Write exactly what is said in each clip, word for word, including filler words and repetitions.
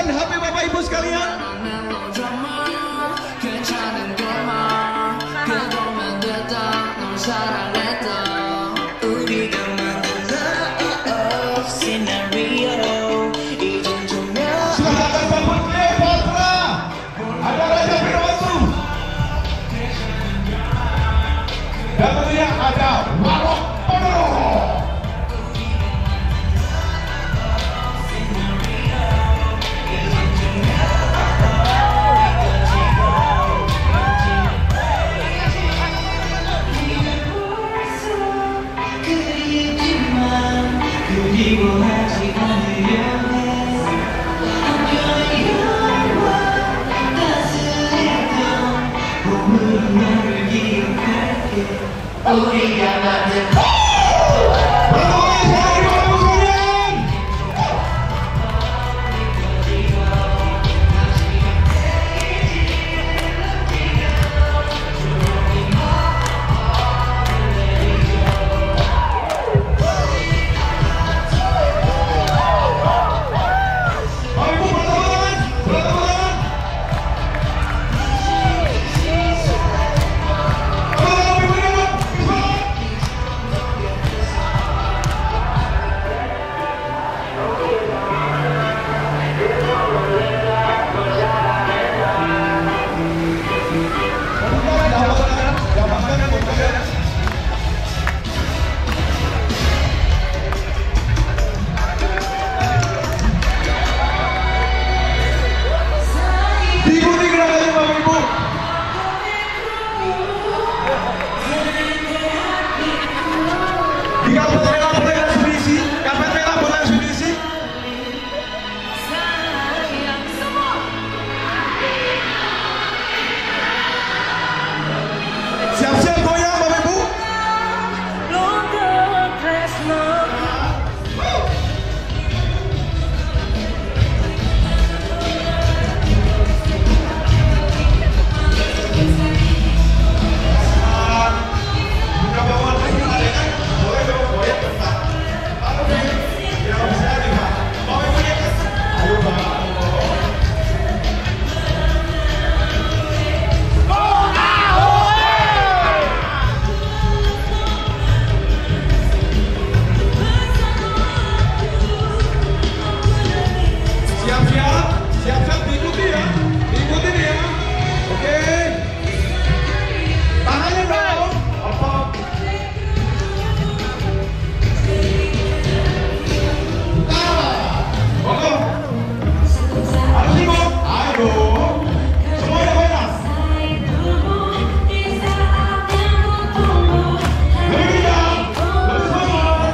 H P Bapak Ibu sekalian. Silahkan sambut Cleopatra. Ada Raja Wirabatu. Dan tentunya ada Warok Ponorogo. Oh, yeah, Siap-siap goyang Bapak Ibu. Siap-siap diikuti ya, diikuti ya. Oke, tangannya dong. Apa? Oke, harus ikut. Ayo, semuanya bebas. Lebih kencang, lebih semangat.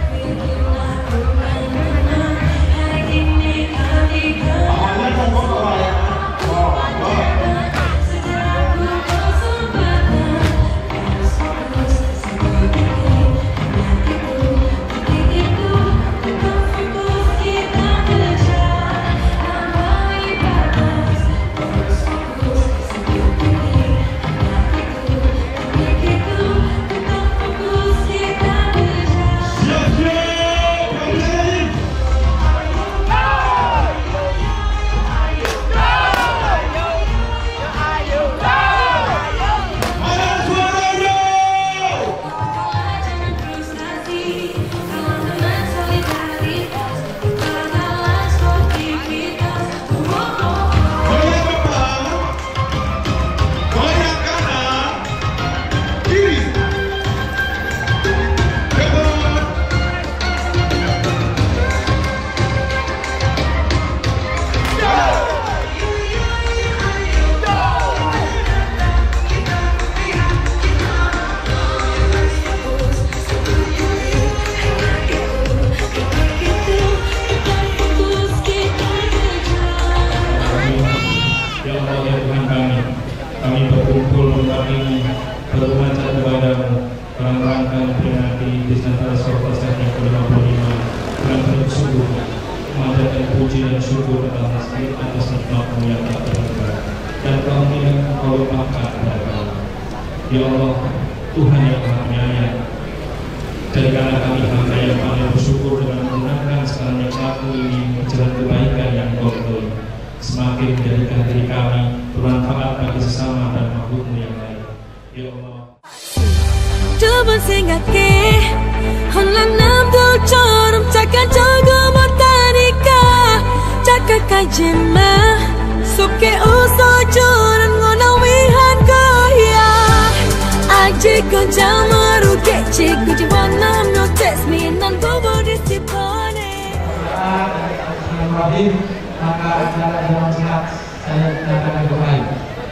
Kami berkumpul kami bermacam kepadamu dalam rangka memperingati Disnantara Sorpasan yang ke lima puluh lima bulan penuh sungguh memanjatkan puji dan syukur atas atas nikmat-Mu yang tak terhingga dan kami yang Engkau limpahkan kepada kami. Ya Allah, Tuhan yang Maha Penyayang, jadikanlah kami hamba yang paling bersyukur dengan menggunakan segala nikmat-Mu ini menjalan kebaikan yang Engkau ridhoi. Coba singgahke Halang nam tu corum Cakap jaga botanika Cakap kajian mah Suke uso joran Ngona wihan goya Aji ko jamaru Kecik ku jiwa nam No test me Nan bobo disipone Rahim, maka acara dengan sehat saya nyatakan berakhir.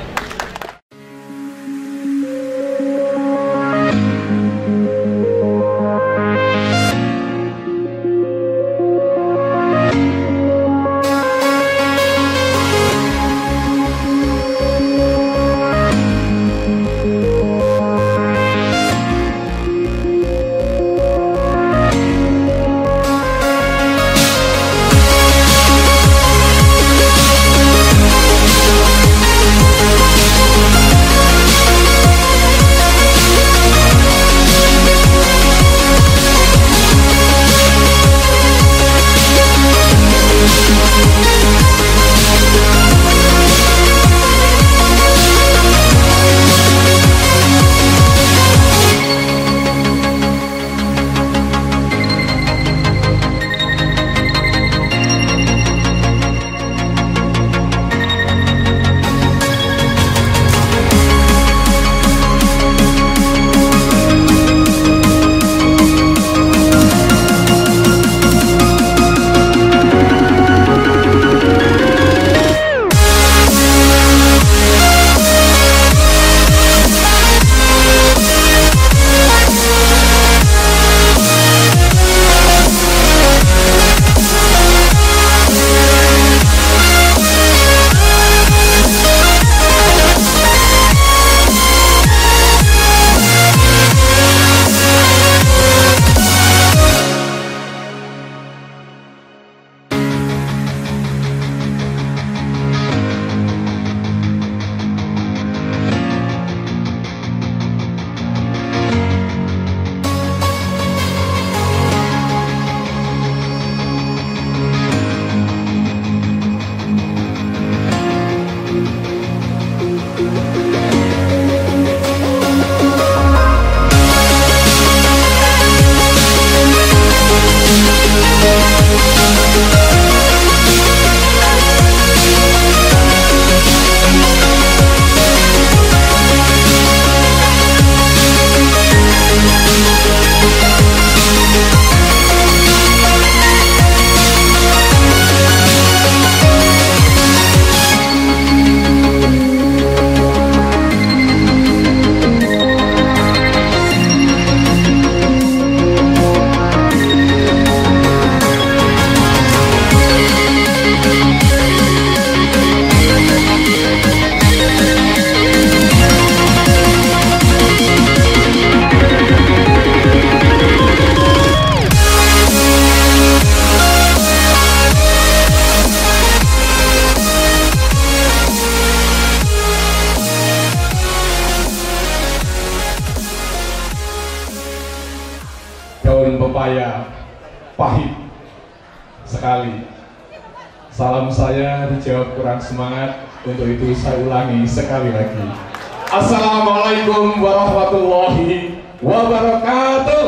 pepaya pahit sekali. Salam saya dijawab kurang semangat, untuk itu saya ulangi sekali lagi. Assalamualaikum warahmatullahi wabarakatuh.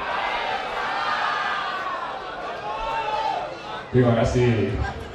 Terima kasih.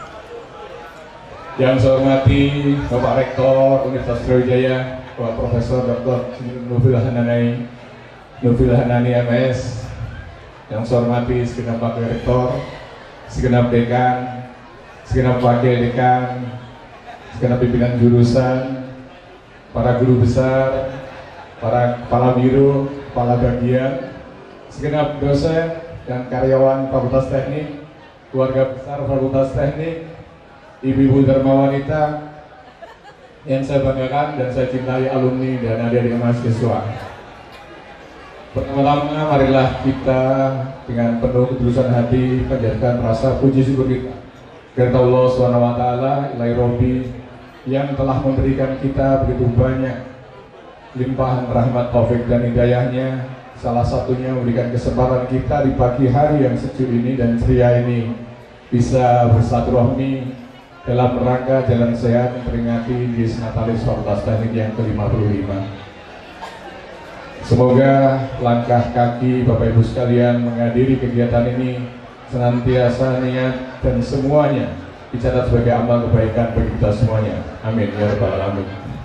Yang saya hormati Bapak Rektor Universitas Sriwijaya, Bapak Profesor Doktor Nufil Hanani, Nufil Hanani M S. Yang saya hormati segenap Wakil Rektor, segenap Dekan, segenap Wakil Dekan, segenap pimpinan jurusan, para guru besar, para kepala biro, kepala bagian, segenap dosen dan karyawan Fakultas Teknik, keluarga besar Fakultas Teknik, ibu-ibu dharma wanita yang saya banggakan dan saya cintai, alumni dan adik-adik mahasiswa. Pertama-tama marilah kita dengan penuh ketulusan hati panjatkan rasa puji syukur kita kepada Allah subhanahu wa taala Ilahi Robbi yang telah memberikan kita begitu banyak limpahan rahmat, taufik dan hidayahnya. Salah satunya memberikan kesempatan kita di pagi hari yang sejuk ini dan ceria ini bisa bersilaturahmi dalam rangka jalan sehat memperingati Dies Natalis Fakultas Teknik yang ke lima puluh lima. Semoga langkah kaki Bapak Ibu sekalian menghadiri kegiatan ini senantiasa niat dan semuanya dicatat sebagai amal kebaikan bagi kita semuanya. Amin ya rabbal alamin.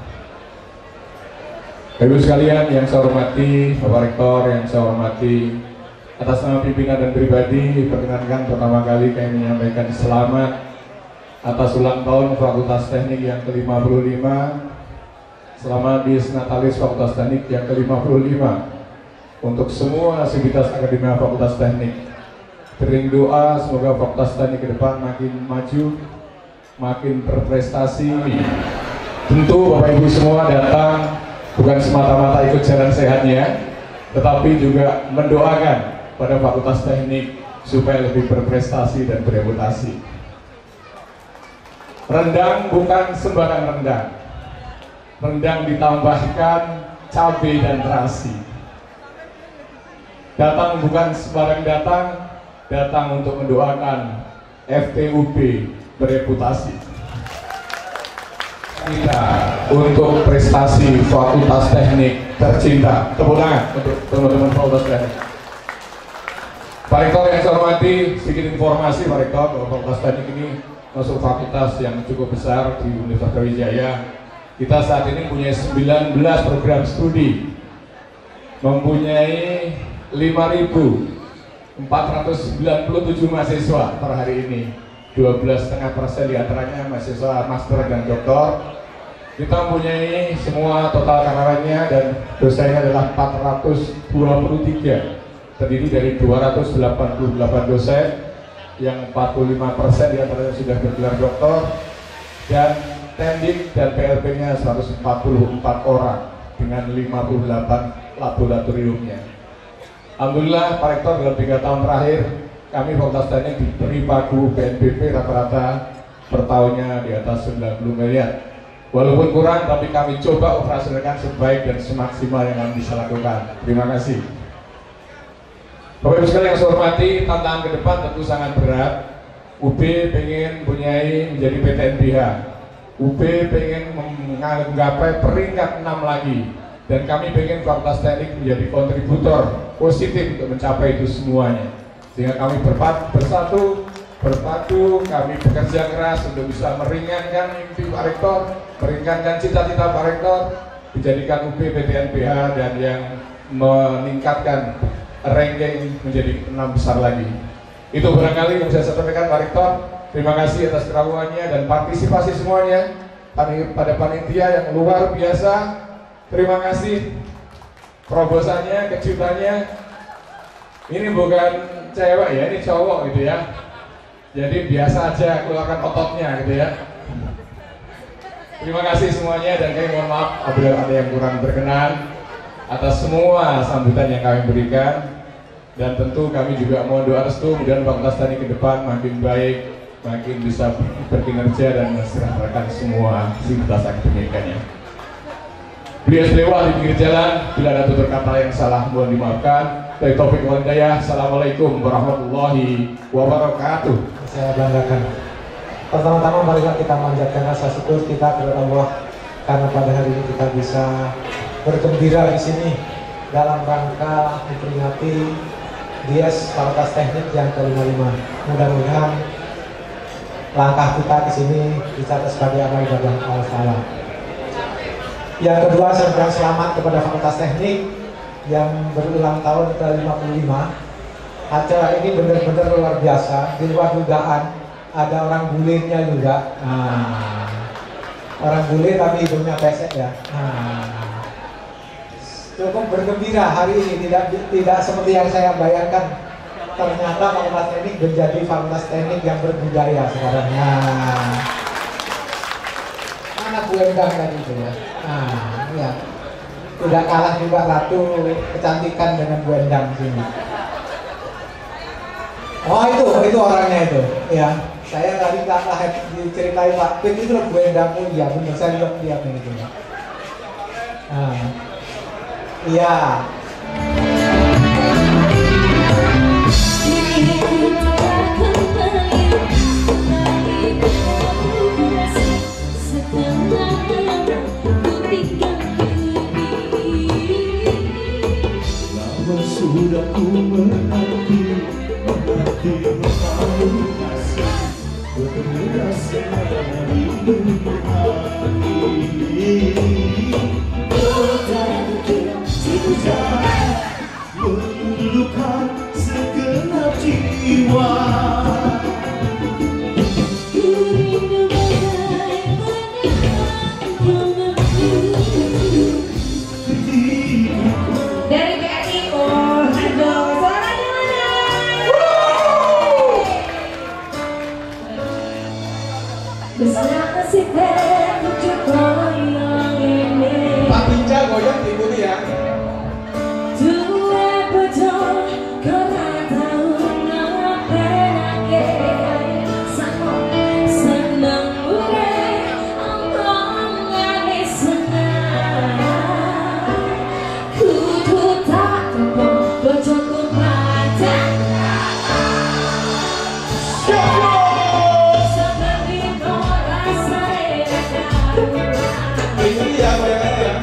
Bapak Ibu sekalian yang saya hormati, Bapak Rektor yang saya hormati, atas nama pimpinan dan pribadi, perkenankan pertama kali kami menyampaikan selamat atas ulang tahun Fakultas Teknik yang ke lima puluh lima. Selamat Dies Natalis Fakultas Teknik yang ke lima puluh lima untuk semua sivitas akademia Fakultas Teknik. Bering doa semoga Fakultas Teknik ke depan makin maju, makin berprestasi. Tentu Bapak Ibu semua datang bukan semata-mata ikut jalan sehatnya, tetapi juga mendoakan pada Fakultas Teknik supaya lebih berprestasi dan bereputasi. Rendang bukan sembarang rendang. Rendang ditambahkan cabai dan terasi. Datang bukan sembarang datang, datang untuk mendoakan F T U B bereputasi. Kita untuk prestasi Fakultas Teknik tercinta. Tepuk tangan untuk teman-teman Fakultas Teknik. Pak Rektor yang saya hormati, sedikit informasi Pak Rektor bahwa Fakultas Teknik ini masuk fakultas yang cukup besar di Universitas Brawijaya. Kita saat ini punya sembilan belas program studi, mempunyai lima ribu empat ratus sembilan puluh tujuh mahasiswa per hari ini. dua belas koma lima persen diantaranya mahasiswa master dan doktor. Kita mempunyai semua total karyawannya dan dosennya adalah empat ratus dua puluh tiga, terdiri dari dua ratus delapan puluh delapan dosen, yang empat puluh lima persen diantaranya sudah bergelar doktor, dan tendik dan P L P-nya seratus empat puluh empat orang dengan lima puluh delapan laboratoriumnya. Alhamdulillah Pak Rektor dalam tiga tahun terakhir kami Fakultas Teknik diberi pagu P N B P rata-rata per tahunnya di atas sembilan puluh miliar. Walaupun kurang tapi kami coba operasionalkan sebaik dan semaksimal yang kami bisa lakukan. Terima kasih. Bapak Ibu sekalian yang saya hormati, tantangan ke depan tentu sangat berat. U B pengen mempunyai menjadi P T N B H. U B pengen menggapai peringkat enam lagi, dan kami pengen Fakultas Teknik menjadi kontributor positif untuk mencapai itu semuanya. Sehingga kami berpadu, bersatu, berpadu, kami bekerja keras untuk bisa meringankan mimpi Pak Rektor, meringankan cita-cita Pak Rektor, dijadikan U B P T N B H dan yang meningkatkan ranking menjadi enam besar lagi. Itu barangkali yang bisa saya sampaikan Pak Rektor. Terima kasih atas kerawannya dan partisipasi semuanya pada panitia yang luar biasa. Terima kasih terobosannya, kejutannya. Ini bukan cewek ya, ini cowok gitu ya. Jadi biasa aja keluarkan ototnya gitu ya. Terima kasih semuanya dan kami mohon maaf apabila ada yang kurang berkenan atas semua sambutan yang kami berikan. Dan tentu kami juga mohon doa restu mudah-mudahan Fakultas Teknik ke depan makin baik, makin bisa berkinerja dan mensejahterakan semua sivitas akademikanya. Beliau lewat di pinggir jalan, bila ada tutur kata yang salah mohon dimaafkan. Dari Taufik wal Hidayah, Assalamualaikum warahmatullahi wabarakatuh. Saya banggakan. Pertama-tama marilah kita manjatkan rasa syukur kita kepada Allah karena pada hari ini kita bisa bergembira di sini dalam rangka memperingati Dies Fakultas Teknik yang ke lima puluh lima. Mudah-mudahan langkah kita ke sini dicatat sebagai amal ibadah Allah Taala. Yang kedua, saya berikan selamat kepada Fakultas Teknik yang berulang tahun ke lima puluh lima. Acara ini benar-benar luar biasa, di luar dugaan. Ada orang bulenya juga. Nah, orang bule tapi hidungnya pesek ya. Nah, cukup bergembira hari ini, tidak tidak seperti yang saya bayangkan. Ternyata Fakultas Teknik menjadi Fakultas Teknik yang berbudaya sekarang. Nah, mana Bu Endang tadi itu ya? Nah, ya. Tidak kalah juga Ratu kecantikan dengan Bu Endang sini. Oh itu, itu orangnya itu. Ya, saya tadi tak lahir diceritain Pak Pin itu Bu Endang. Oh iya benar, saya lihat lihat itu. Nah, iya. sudah ku mengerti, mengerti memau kasih, bertemu rasa dari dunia ini. Meluluhkan segenap jiwa. Dari B R I, oh, aduh, suaranya mana? Besar nasib tujuh goyang ini. Pak Pinca goyang diikuti ya. Dua bocor kena tahu ngapain sama senang gue omongan senang. Kudu tak tepuk bocorku pada seperti kau rasa Ini ya goyangannya ya.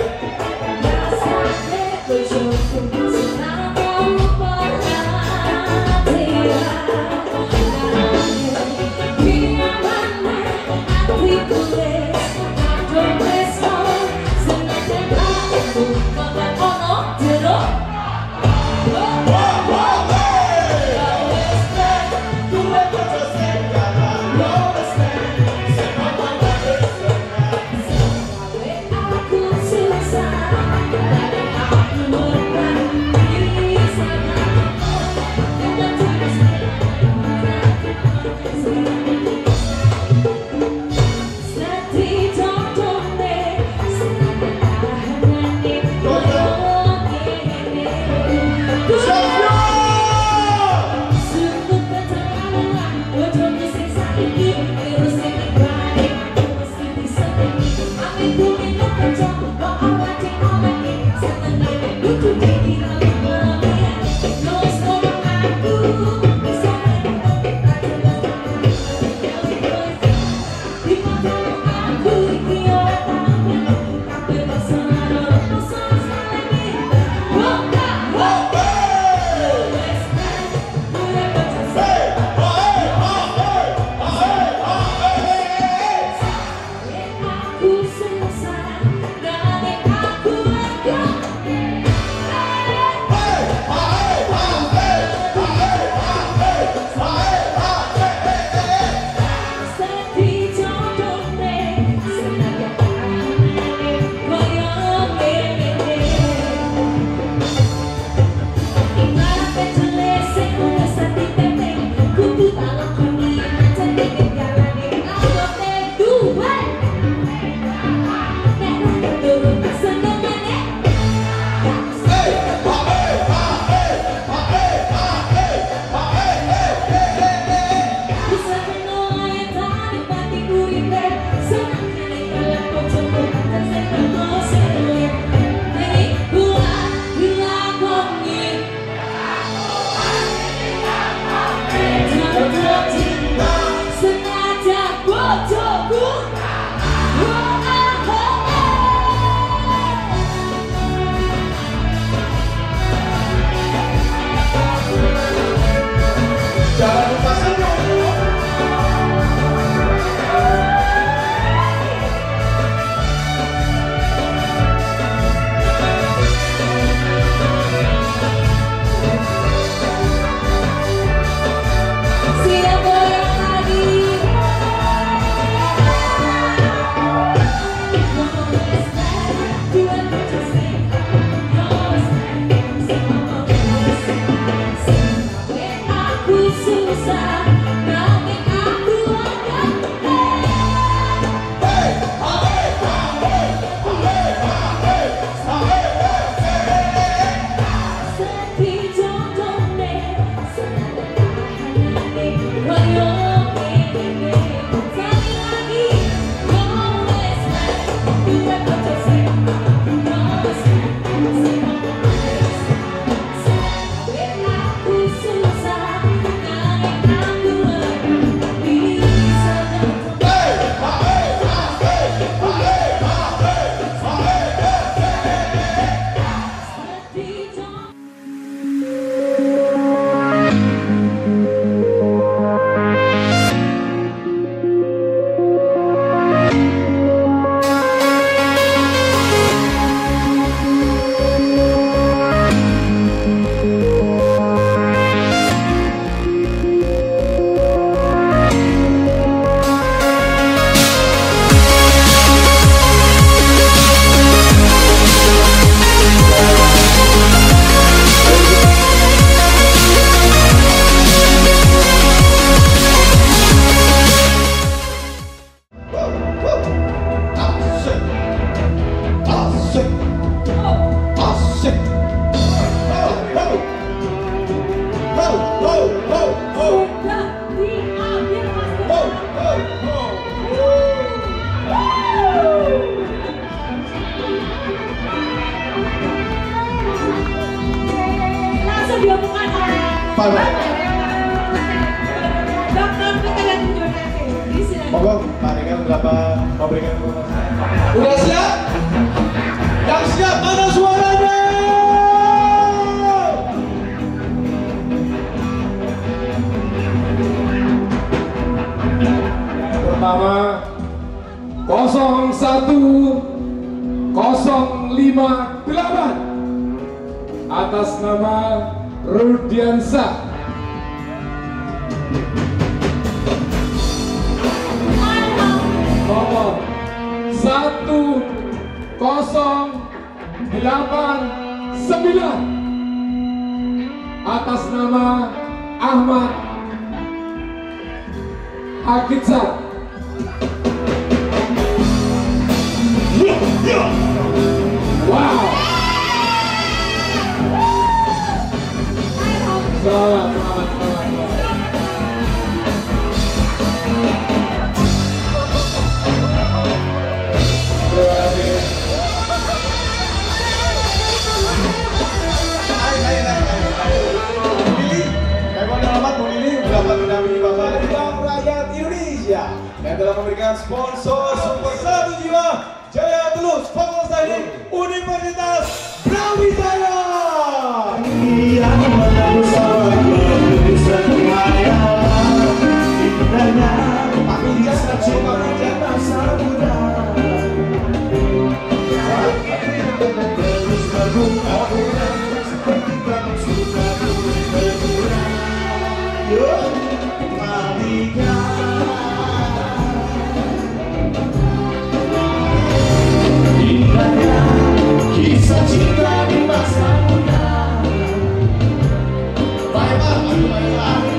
Pak. Monggo, Pak Rekan berapa memberikan informasi. Udah siap? Yang siap mana suaranya? Pertama nol satu nol lima delapan atas nama Rudiansyah. Nomor satu nol delapan sembilan atas nama Ahmad Akitsar. Wow. Selamat, selamat, selamat. Terima kasih. Hai, hai, hai, hai. Lili, Memang alamat Bu Lili dapat mendampingi Bapak dari Bank Rakyat Indonesia yang telah memberikan sponsor Super Satu Jiwa Jaya Tulus Fakultas Teknik Universitas Brawijaya. Yang menabur bisa kemana indahnya tapi bisa cuma menjadi masa muda. Terus berbunga seperti kamu suka berkurang. Yuk, Malika. Indahnya kisah cinta di masa muda. Baiklah, baiklah.